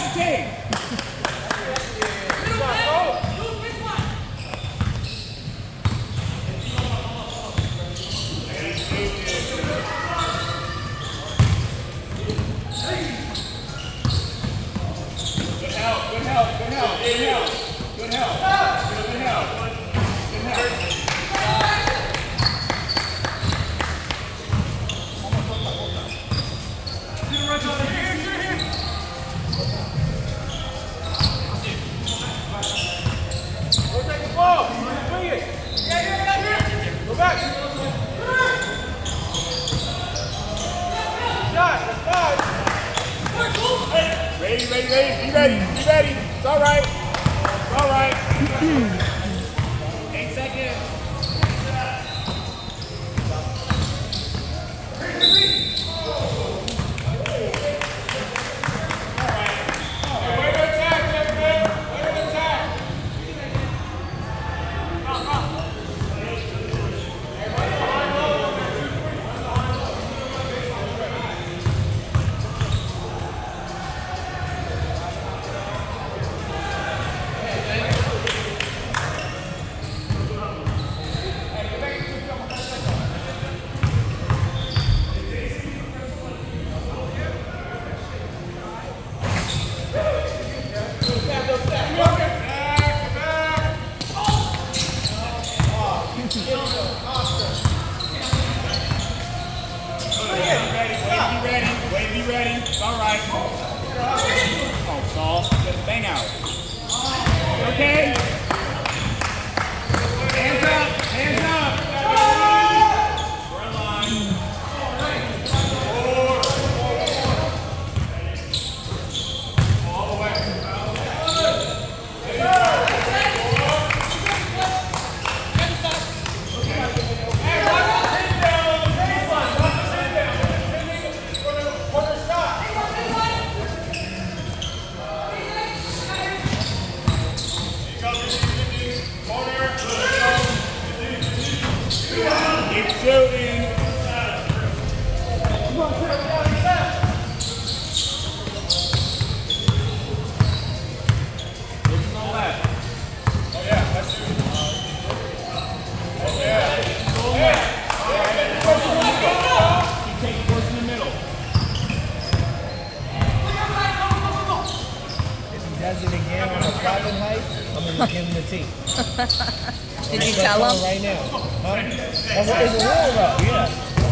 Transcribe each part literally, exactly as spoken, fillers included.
hesitate. Good help, good help, good help, good help, good help, good help, good help. Go back. Shot, that's five. Ready, ready, ready, be ready, be ready. It's all right. It's all right. Eight seconds. Did you tell him? Right now. Huh? That's what it's a rule though, yeah.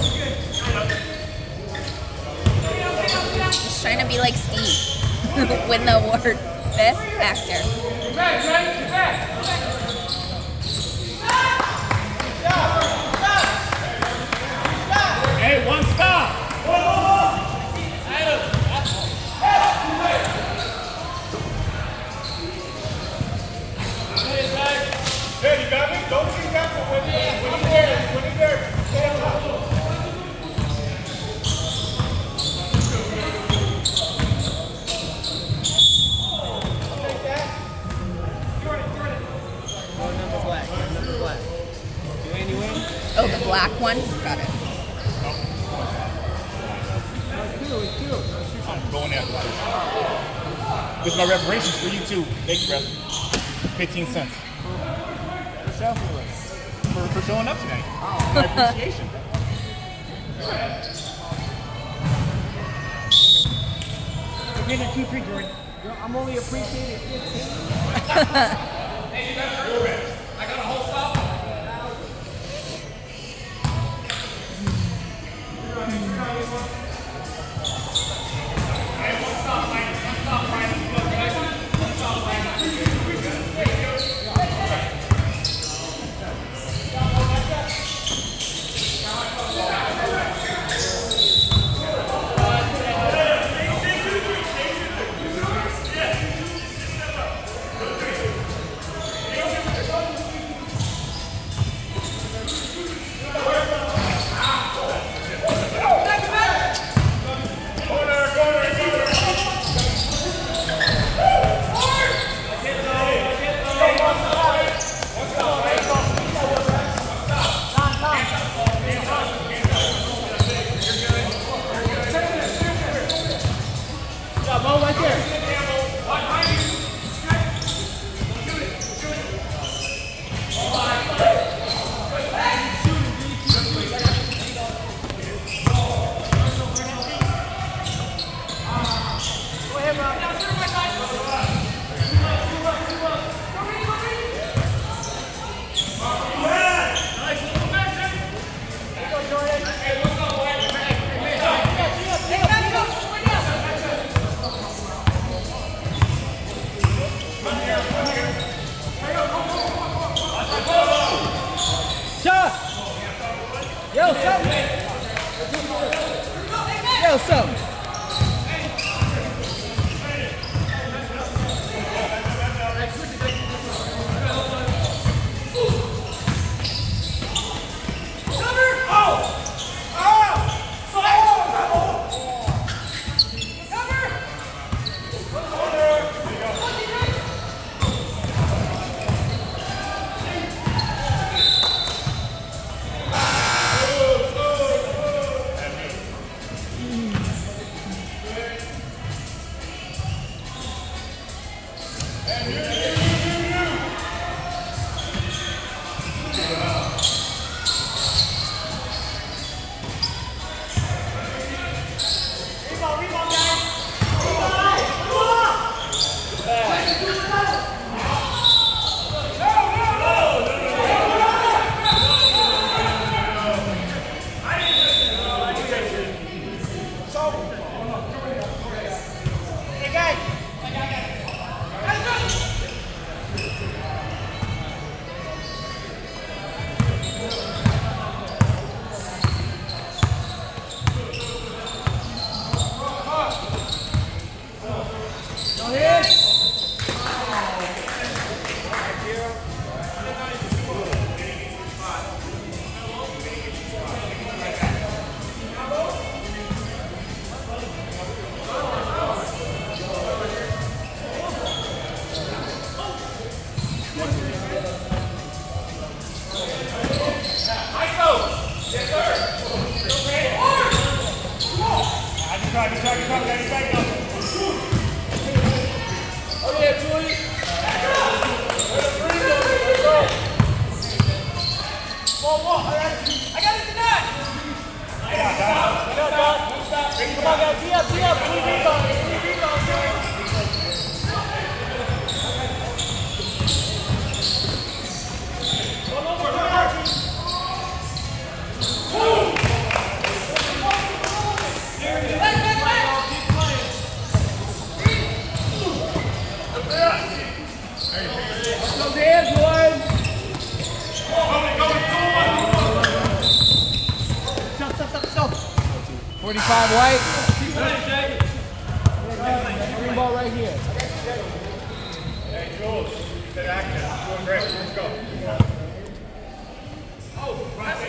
He's trying to be like Steve. Win the award. Best actor. Get back, Trey, get back. Hey, one stop. Hey, you got me? Don't see that one when you're there. When you're there, stay on top. Take that. You're it, you're it. Oh, number black, number black. Do Andy win? Oh, the black one? Got it. I'm going after this. This is my reparations for you too. Thank you, ref. fifteen cents. For, for showing up tonight. Oh. My appreciation. We're getting a two three, Jordan. I'm only appreciating fifteen. Hey, you got a I got a whole stop. Hey, one stop, Mike. One stop, Mike. One stop, Mike. Kyle, sub. forty-five white. Green ball right here. Hey, Jules, you did active. Doing great. Let's go. Oh, right.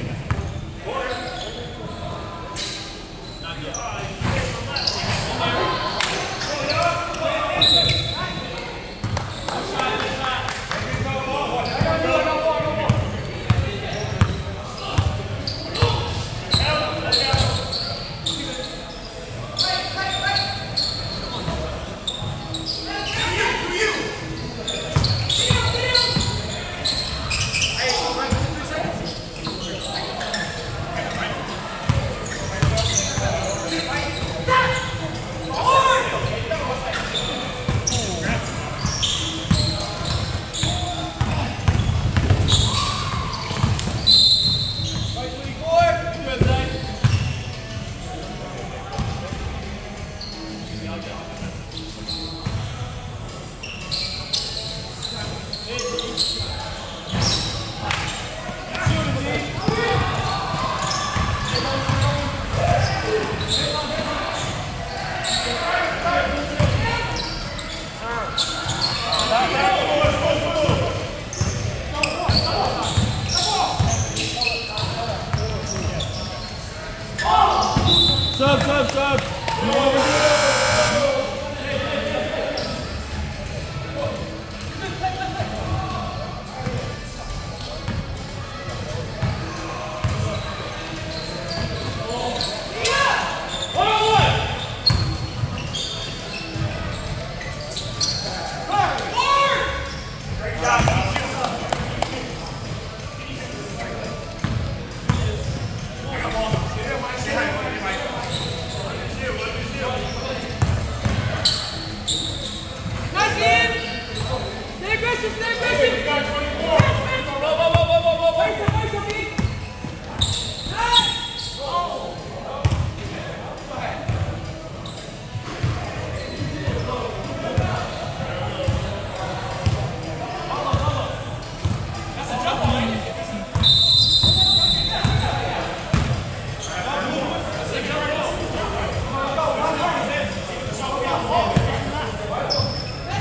Sub, sub, sub.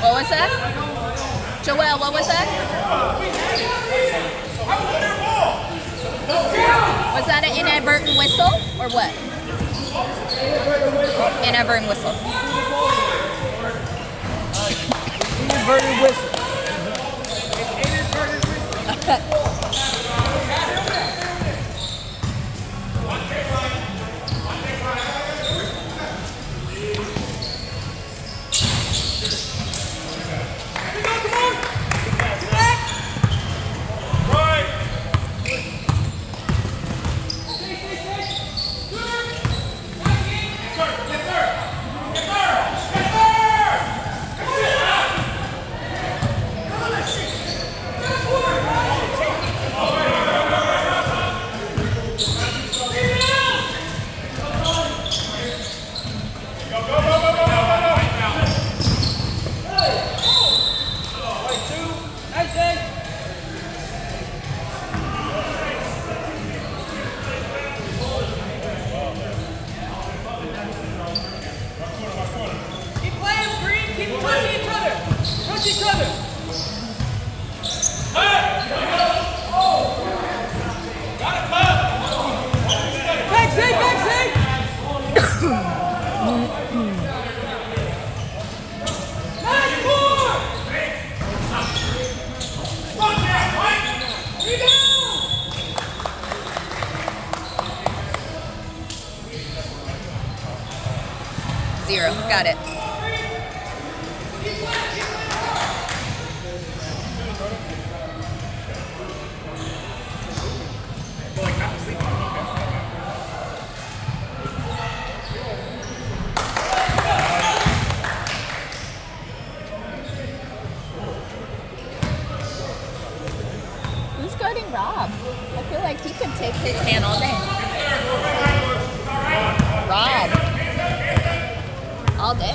What was that? Joelle, what was that? Was that an inadvertent whistle or what? Inadvertent whistle. Inadvertent whistle. Zero. Got it. Who's guarding Rob? I feel like he could take his man all day. Rob. All day.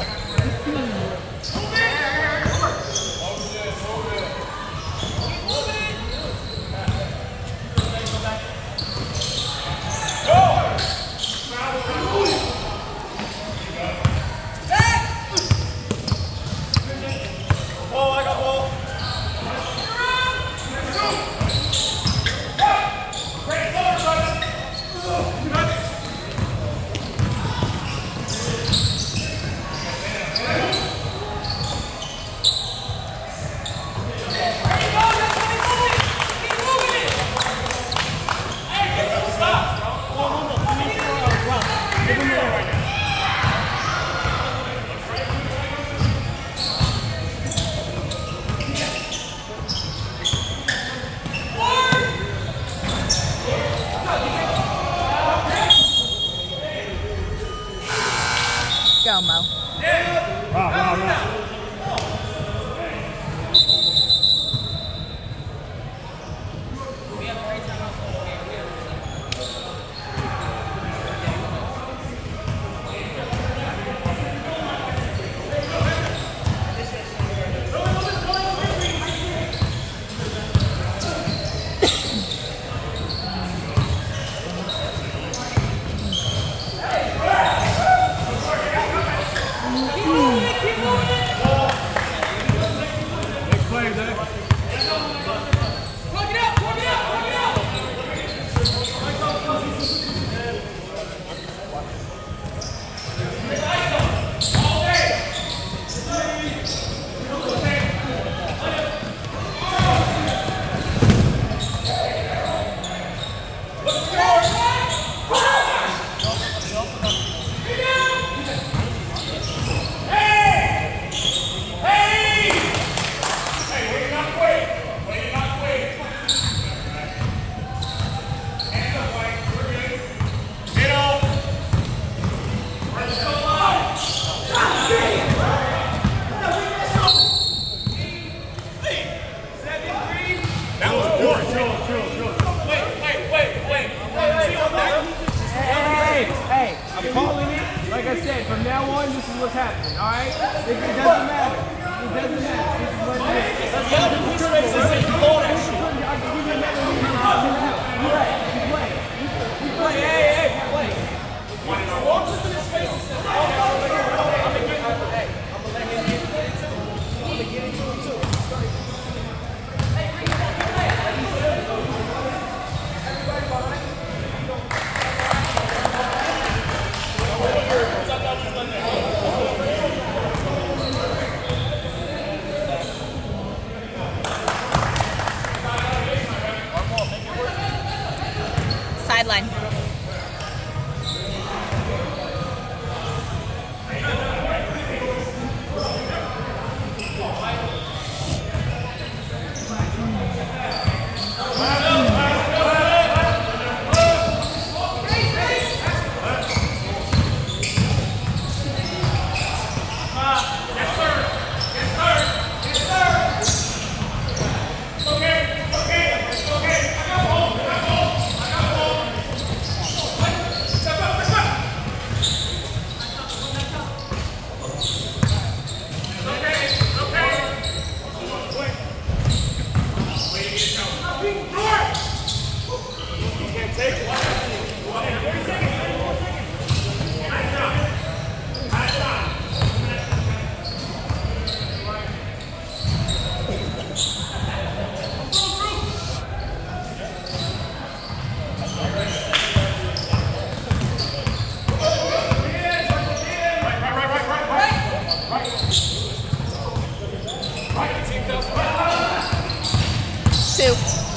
Two.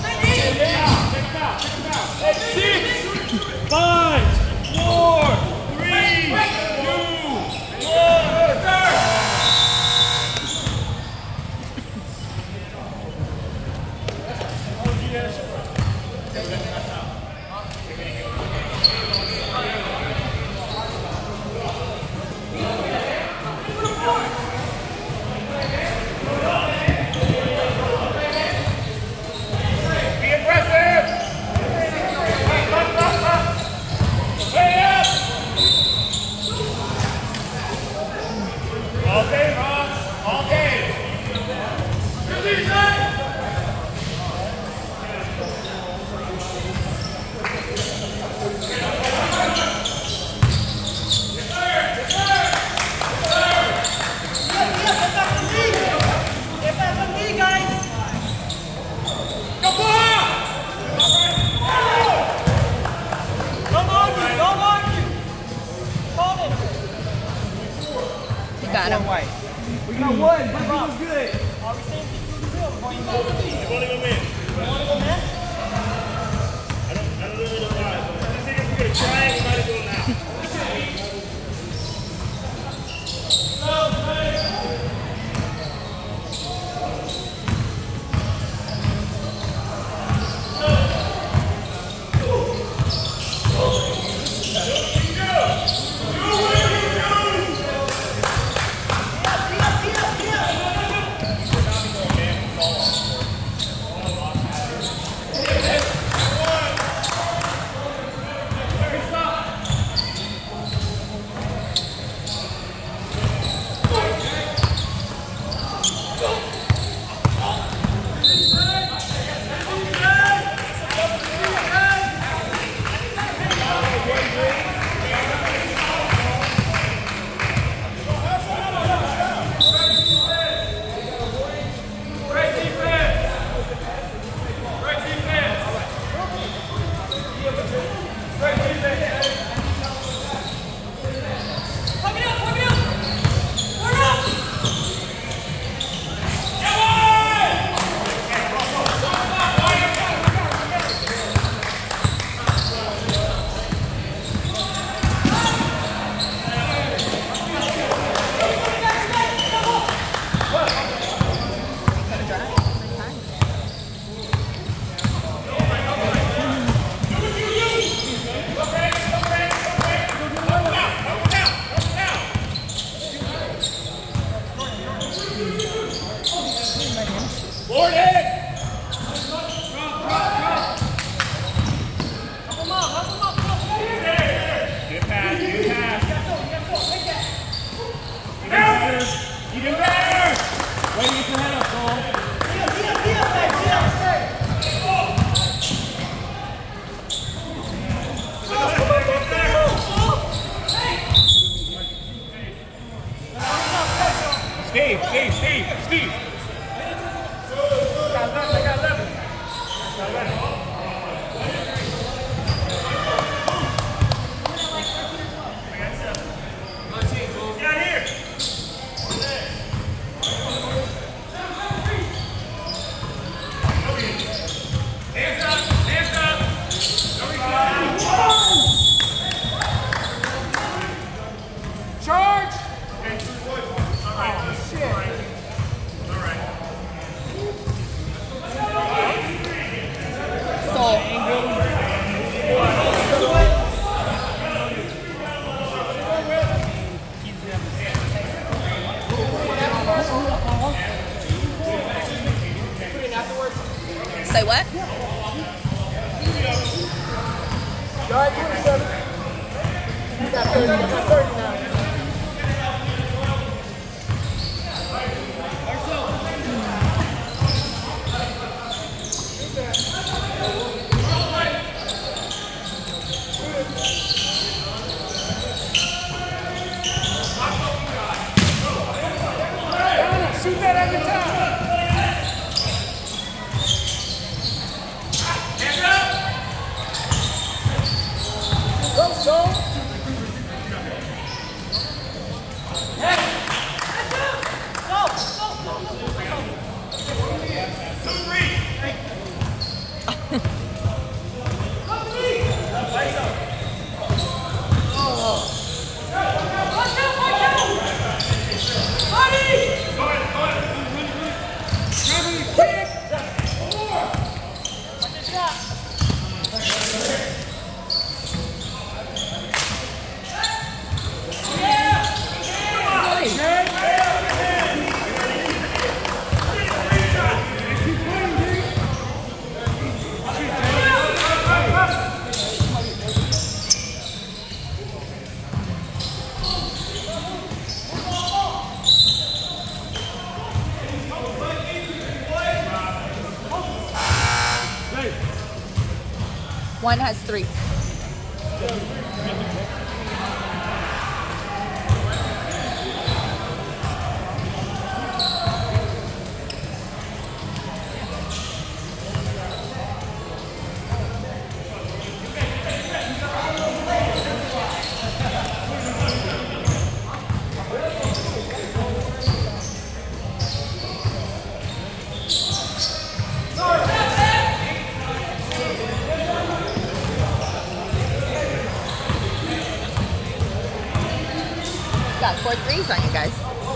Six, five, four, three, two, one. Got him. White. We got one. That was good. Are we saying two to three or one? You want to go in? You want to go man? I don't, I don't really know why. But I think if we're going to try it, we might as well now. Steve, Steve, Steve, Steve. Got eleven, I got eleven. Got eleven. Yeah, here. Hands up, hands up. Charge! Oh, shit. All right. Say what? You're at twenty-seven. You got thirty. You got thirty now. Shoot that every time. Hands up. Go, Soul. Hey. Go, go, go, go, go. One has three. Got four threes on you guys.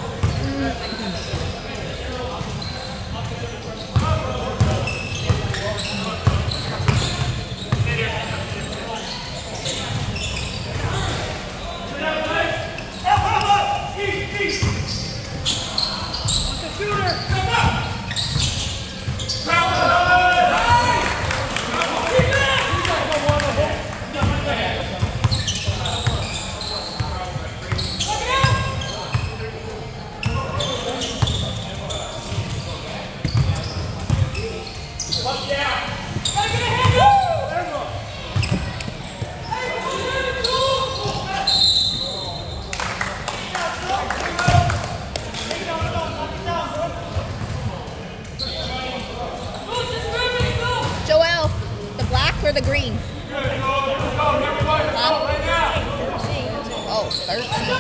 Joel, the black or the green? Huh? Oh, thirteen.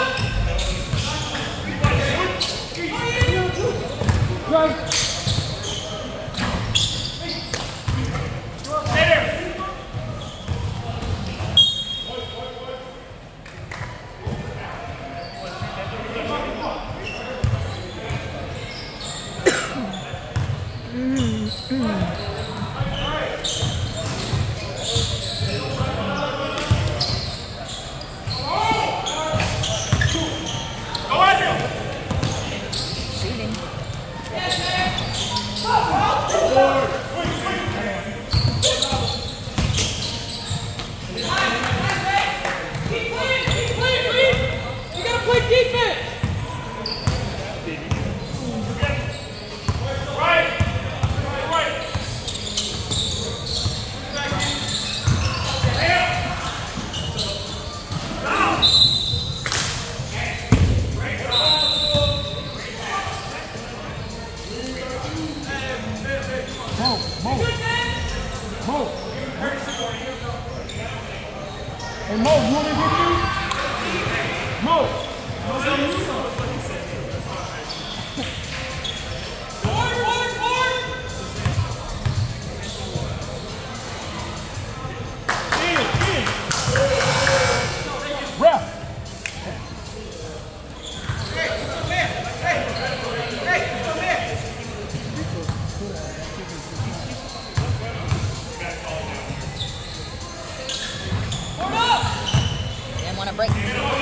Hey Mo, you want to get you? Mo! Forward, forward, forward! In, in! Ref! Hey, come here! Hey! Hey, come here! Didn't want to break.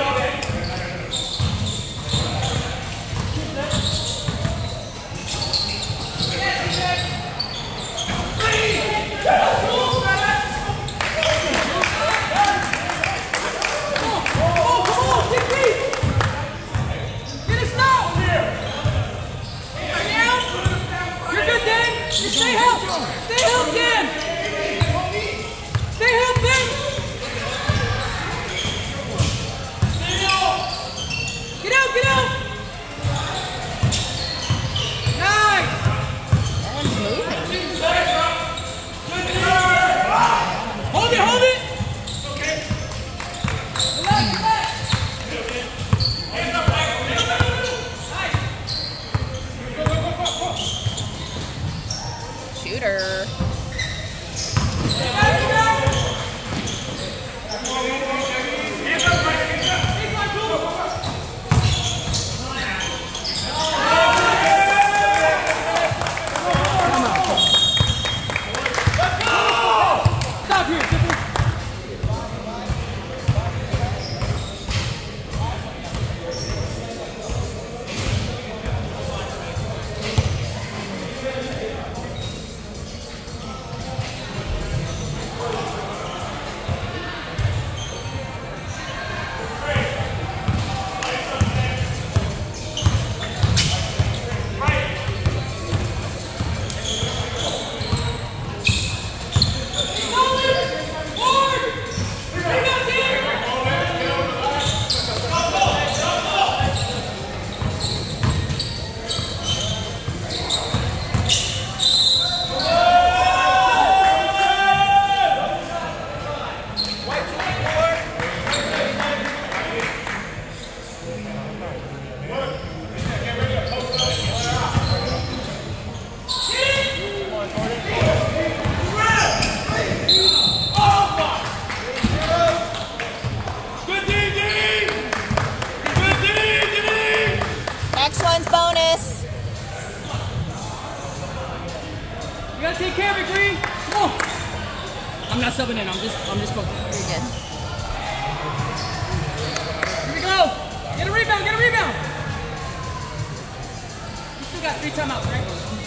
Stay help! Stay help, Dan! Stay help, Dan! Get out, get out! Nice! That one's moving. Hold it, hold it! Relax, relax! Shooter. Stop here! Gotta take care of it, Green. Come on. I'm not subbing in. I'm just, I'm just coaching. You're good. Here we go. Get a rebound. Get a rebound. You still got three timeouts, right?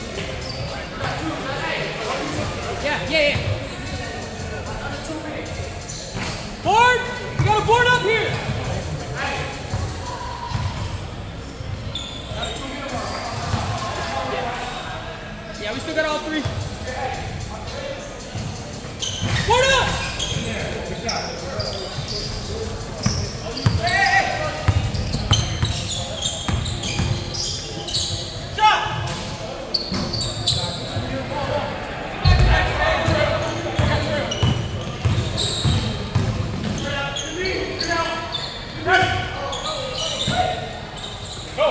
Yeah, yeah, yeah. Board. You got a board up here. Yeah, we still got all three. Board up! Hey, hey. Shot! Go!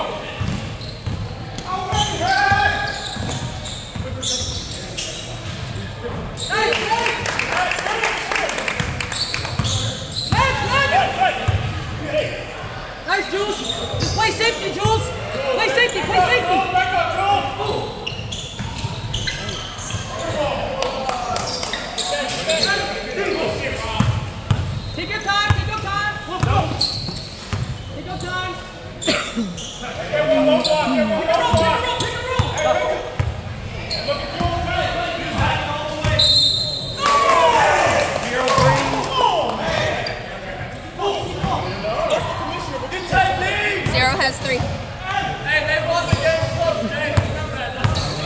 Nice, Jules. Just play safety, Jules. Play safety, play safety. Take your time, take your time. Take your time. Pick a roll, pick a roll, pick a roll. Zero has three. Hey, they won the game close, James. Remember that.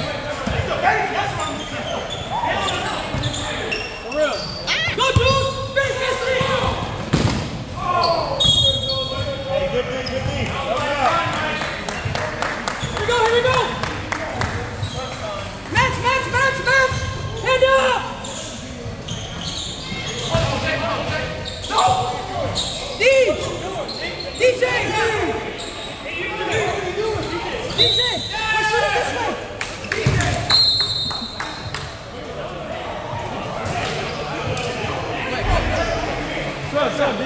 For real. Go, Jules. Finish this three. Hey, good D, good D. Here we go, here we go. Match, match, match, match. Hand up. D. D J. D J, we're shooting this way. What's up, D?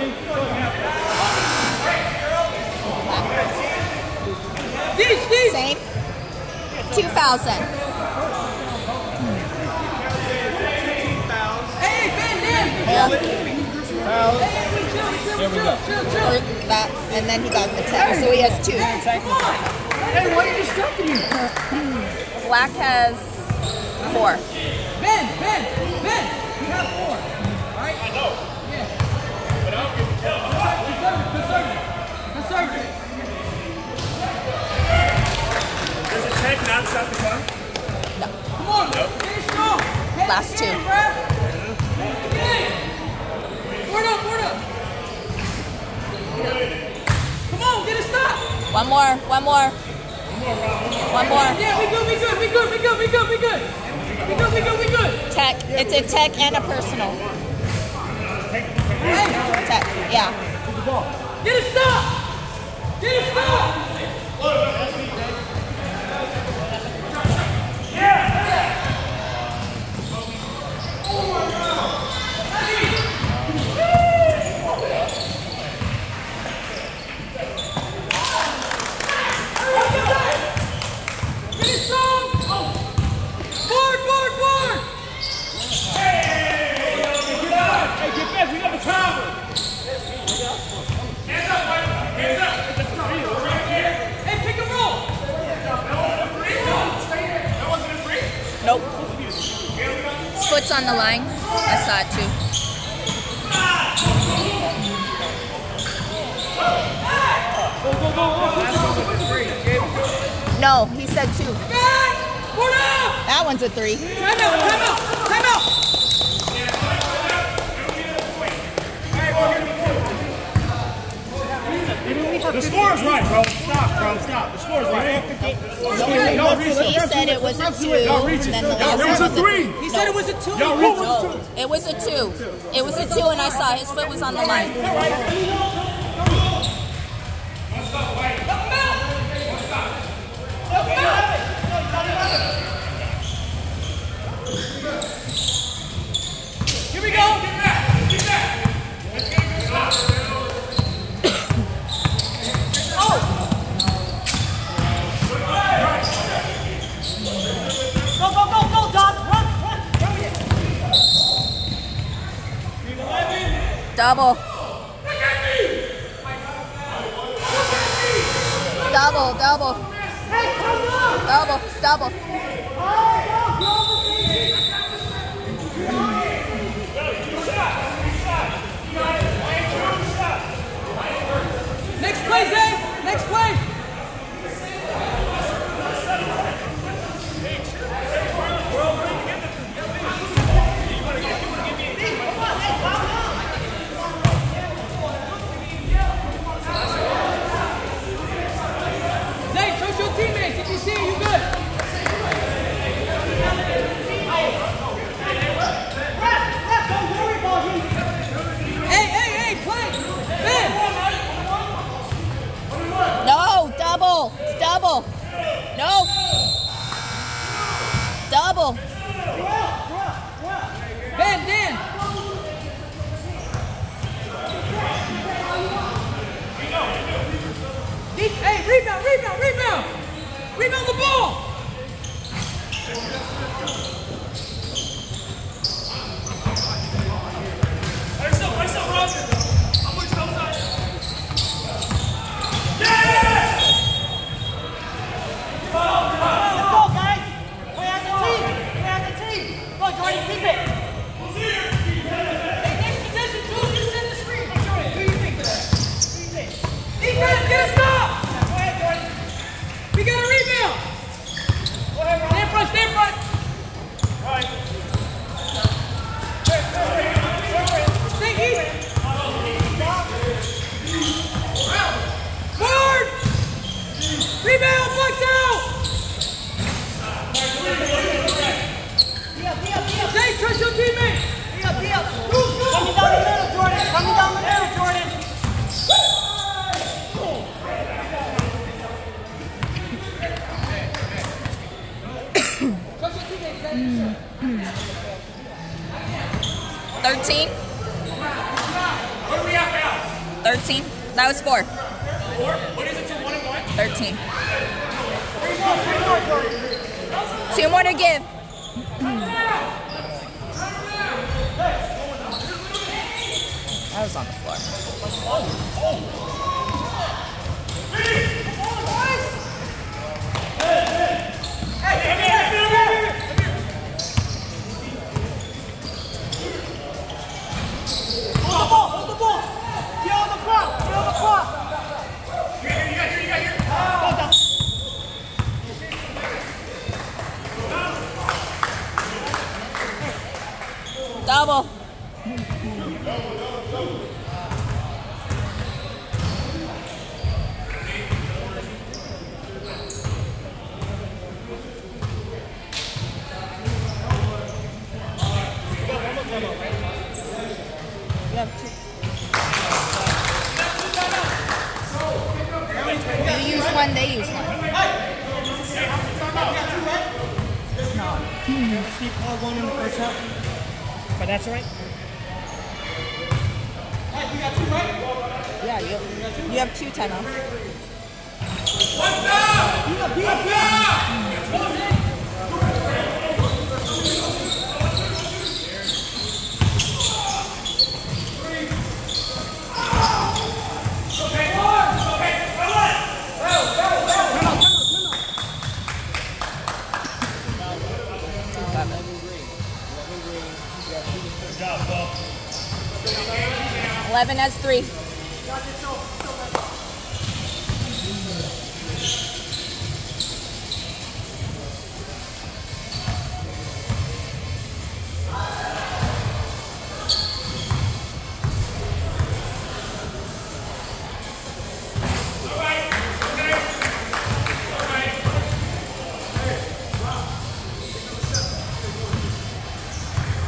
D, D. Same. Two thousand. Hey, Ben, Ben. Yeah. Hey, we chill, we chill, we chill, chill, chill. Or that, and then he got the tech, so he has two. Come on. Hey, why are you distracting me? Black has four. Ben, Ben, Ben, you have four. Right? I know. Yeah. But I don't get the kill. Good service, good service. Good service. Does it take not stop the clock? No. Come on, nope. Finish strong. Head Last the two. game, bruh. Board up, board up. Come on, get a stop. One more, one more. One more. Yeah, we good, we good, we good, we good, we good, we good. We good, we good, we good. Tech. It's a tech and a personal. Hey, Tech, yeah. get a stop. Get a stop. Finish strong. Board, board, board. Hey, get back. We got the power. Hands up, Mike. Hands up. Hey, pick and roll. That wasn't a free? Nope. Foot's on the line. I saw it too. Go, go, go, go. No, he said two. Back. Board up. That one's a three. Time out, time out, time out. The score is right, bro. Stop, bro. Stop. The score is right. Y'all reach it. He said it was a two, Y'all reach it. and then the Y'all last reach one a was a three. He said it was a two. Y'all reach it. No, it was a two. It was a two, and I saw his foot was on the line. Here we go. Go, go, go, go, Doc. Run. Double. Double, double. Double, double. Next play, Zay! Next play! Zay, trust your teammates. If you see it, you good. Hey, hey, hey, play! Ben! No, double. It's double. No. Double. Ben, Dan! Deep, hey, rebound, rebound, rebound! Rebound the ball! Myself, myself, Robin. I'm with you outside. Let's go, guys! Play as a team! Play as a team! Go, Jordan, keep it! Hey, next position, Jules, you set the screen. Hey, Jordan, who do you think for that? Who do you think? Defense, get a stop! Go ahead, Jordan. We got a rebound! Go ahead, Ron. Stand front, stand front! Right. Stay easy! Forward! Rebound, box out! Zay, trust your teammate! Coming down the middle, Jordan! Coming down the middle, Jordan! Trust your teammate, Zay. thirteen. What do we have now? thirteen. That was four. Four? What is it to one and one? thirteen. Two more to give. That was on the floor. Hold the ball, hold the ball! Get on the clock, get on the clock! Here, here, you got here, you got here. Hold down. Double. You have two. You use one, they use one. No. Steve Paul going in the first half. But that's all right. Hey, we got two, right? Yeah, you, you have two timeouts. What's up? Be up, be up, be up. eleven has three.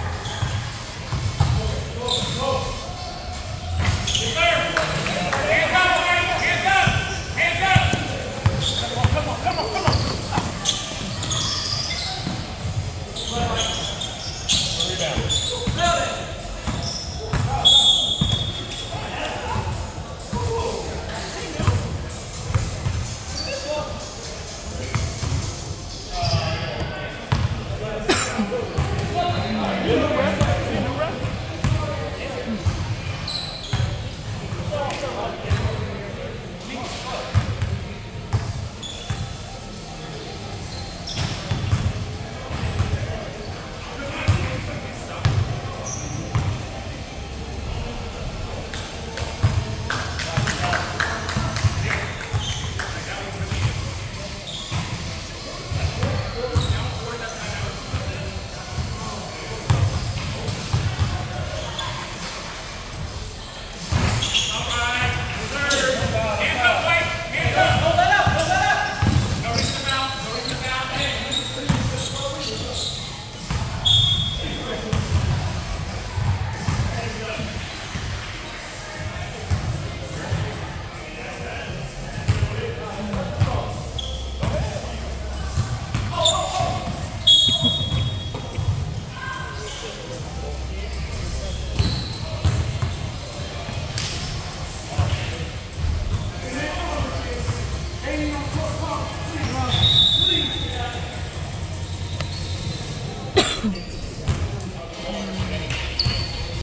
Clear. Thank you.